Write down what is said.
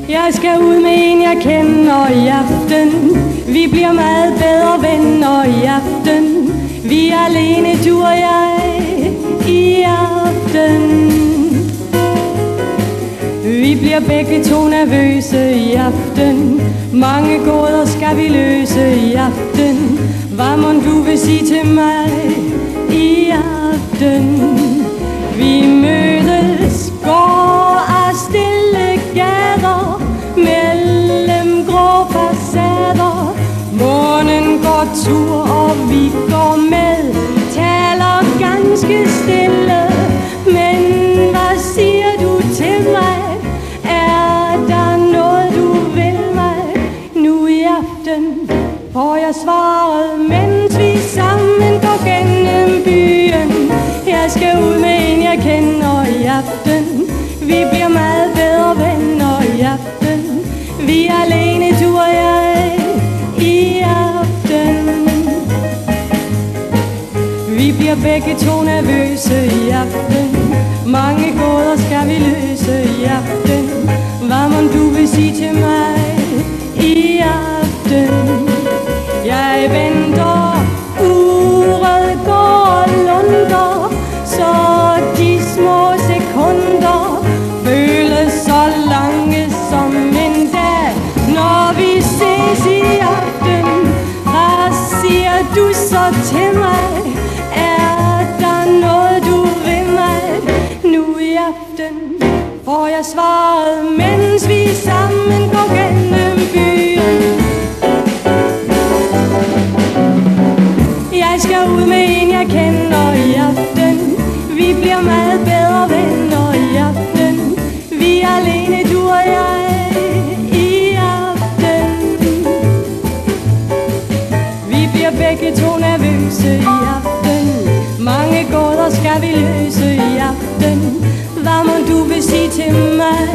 Jeg skal ud med en jeg kender i aften. Vi bliver meget bedre venner i aften. Vi er alene, du og jeg, i aften. Vi bliver begge to nervøse i aften. Mange gåder skal vi løse i aften. Hvad mon du vil sige til mig i aften? Vi mødes, går af stille gader, mellem grå facader. Månen går tur, og vi går med, taler ganske stille. Men hvad siger du til mig? Er der noget du vil mig nu i aften? Får jeg svaret, mens vi sammen går gennem byen. Jeg skal ud med en jeg kender i aften. Vi bliver meget bedre venner i aften. Vi er alene, du og jeg, i aften. Vi bliver begge to nervøse i aften. Mange gåder skal vi løse i aften. Hvad mon du vil sige til mig i aften? Jeg venter, uret går og lunder, så de små sekunder føles så lange som en dag. Når vi ses i aften, hvad siger du så til mig? Er der noget du vil mig nu i aften? Får jeg svaret, mens vi sammen går gennem byen. Jeg skal ud med en jeg kender i aften. Vi bliver meget bedre venner i aften. Vi er alene, du og jeg, i aften. Vi bliver begge to nervøse i aften. Mange gåder skal vi løse i aften. Hvad må du vil sige til mig